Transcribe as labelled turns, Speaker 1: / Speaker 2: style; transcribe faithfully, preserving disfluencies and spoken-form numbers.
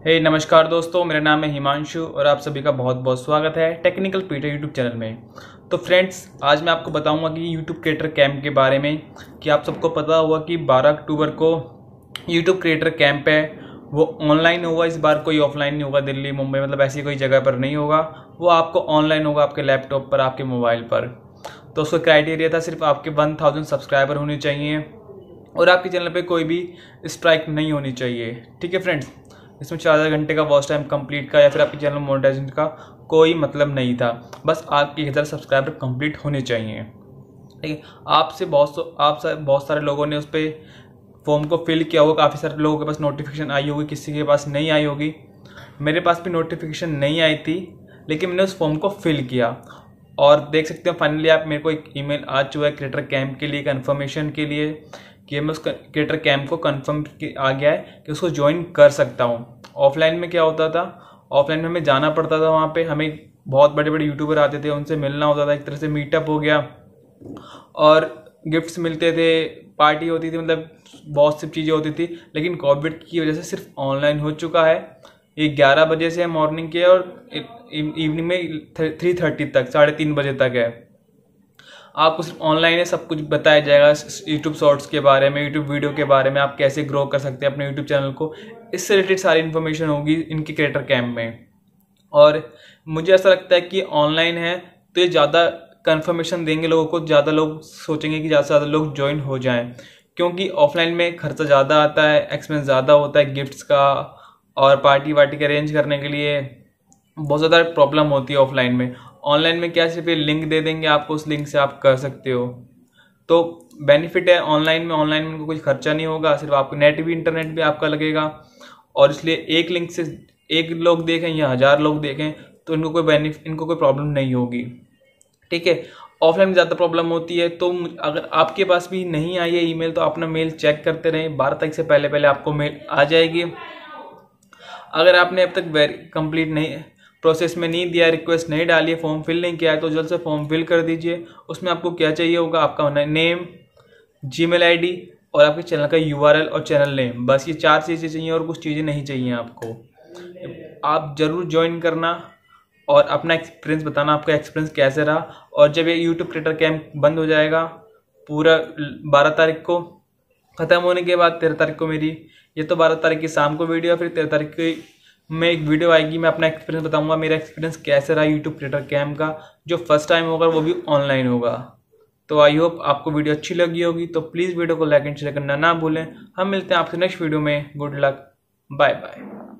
Speaker 1: हे hey, नमस्कार दोस्तों, मेरा नाम है हिमांशु और आप सभी का बहुत बहुत स्वागत है टेक्निकल पीटर यूट्यूब चैनल में। तो फ्रेंड्स, आज मैं आपको बताऊंगा कि यूट्यूब क्रिएटर कैंप के बारे में कि आप सबको पता होगा कि बारह अक्टूबर को यूट्यूब क्रिएटर कैंप है, वो ऑनलाइन होगा। इस बार कोई ऑफलाइन नहीं होगा, दिल्ली मुंबई मतलब ऐसी कोई जगह पर नहीं होगा, वो आपको ऑनलाइन होगा, आपके लैपटॉप पर, आपके मोबाइल पर। तो उसका क्राइटेरिया था सिर्फ आपके वन थाउजेंड सब्सक्राइबर होने चाहिए और आपके चैनल पे कोई भी स्ट्राइक नहीं होनी चाहिए। ठीक है फ्रेंड्स, इसमें चार घंटे का वॉच टाइम कंप्लीट का या फिर आपके चैनल मोनेटाइजेशन का कोई मतलब नहीं था, बस आपके हज़ार सब्सक्राइबर कंप्लीट होने चाहिए। ठीक है, आपसे बहुत आप बहुत सारे लोगों ने उस पर फॉर्म को फिल किया होगा, काफ़ी सारे लोगों के पास नोटिफिकेशन आई होगी, किसी के पास नहीं आई होगी। मेरे पास भी नोटिफिकेशन नहीं आई थी, लेकिन मैंने उस फॉर्म को फिल किया और देख सकते हैं फाइनली आप मेरे को एक ईमेल आ चुका है क्रिएटर कैंप के लिए, कन्फर्मेशन के लिए कि मैं उस क्रिएटर कैंप को कंफर्म आ गया है कि उसको ज्वाइन कर सकता हूँ। ऑफलाइन में क्या होता था, ऑफलाइन में हमें जाना पड़ता था, वहाँ पे हमें बहुत बड़े बड़े यूट्यूबर आते थे, उनसे मिलना होता था, एक तरह से मीटअप हो गया और गिफ्ट्स मिलते थे, पार्टी होती थी, मतलब बहुत सी चीज़ें होती थी। लेकिन कोविड की वजह से सिर्फ ऑनलाइन हो चुका है। ये ग्यारह बजे से है मॉर्निंग के और इवनिंग में थ्री थर्टी तक, साढ़े तीन बजे तक है। आपको सिर्फ ऑनलाइन है, सब कुछ बताया जाएगा यूट्यूब शॉर्ट्स के बारे में, यूट्यूब वीडियो के बारे में, आप कैसे ग्रो कर सकते हैं अपने यूट्यूब चैनल को, इससे रिलेटेड सारी इन्फॉर्मेशन होगी इनके क्रिएटर कैंप में। और मुझे ऐसा लगता है कि ऑनलाइन है तो ये ज़्यादा कन्फर्मेशन देंगे लोगों को, ज़्यादा लोग सोचेंगे कि ज़्यादा से ज़्यादा लोग ज्वाइन हो जाएं, क्योंकि ऑफलाइन में खर्चा ज़्यादा आता है, एक्सपेंस ज़्यादा होता है गिफ्ट्स का और पार्टी वार्टी का अरेंज करने के लिए बहुत ज़्यादा प्रॉब्लम होती है ऑफलाइन में। ऑनलाइन में क्या सिर्फ ये लिंक दे देंगे आपको, उस लिंक से आप कर सकते हो। तो बेनिफिट है ऑनलाइन में, ऑनलाइन में कोई खर्चा नहीं होगा, सिर्फ आपको नेट भी इंटरनेट भी आपका लगेगा। और इसलिए एक लिंक से एक लोग देखें या हज़ार लोग देखें तो इनको कोई बेनिफिट इनको कोई प्रॉब्लम नहीं होगी। ठीक है, ऑफलाइन में ज़्यादा प्रॉब्लम होती है। तो अगर आपके पास भी नहीं आई है ईमेल तो अपना मेल चेक करते रहें, बारह तारीख से पहले पहले आपको मेल आ जाएगी। अगर आपने अब तक वेरी कंप्लीट नहीं प्रोसेस में नहीं दिया, रिक्वेस्ट नहीं डाली है, फॉर्म फिल नहीं किया है, तो जल्द से फॉर्म फिल कर दीजिए। उसमें आपको क्या चाहिए होगा, आपका नेम, जीमेल आईडी और आपके चैनल का यूआरएल और चैनल नेम, बस ये चार चीज़ें चाहिए और कुछ चीज़ें नहीं चाहिए आपको। आप ज़रूर ज्वाइन करना और अपना एक्सपीरियंस बताना, आपका एक्सपीरियंस कैसे रहा। और जब ये यूट्यूब क्रिएटर कैंप बंद हो जाएगा पूरा बारह तारीख को ख़त्म होने के बाद, तेरह तारीख को मेरी ये तो बारह तारीख की शाम को वीडियो, फिर तेरह तारीख की में एक वीडियो आएगी, मैं अपना एक्सपीरियंस बताऊंगा, मेरा एक्सपीरियंस कैसे रहा यूट्यूब क्रिएटर कैंप का, जो फर्स्ट टाइम होगा वो भी ऑनलाइन होगा। तो आई होप आपको वीडियो अच्छी लगी होगी, तो प्लीज़ वीडियो को लाइक एंड शेयर करना ना भूलें। हम मिलते हैं आपसे नेक्स्ट वीडियो में। Good luck, bye bye.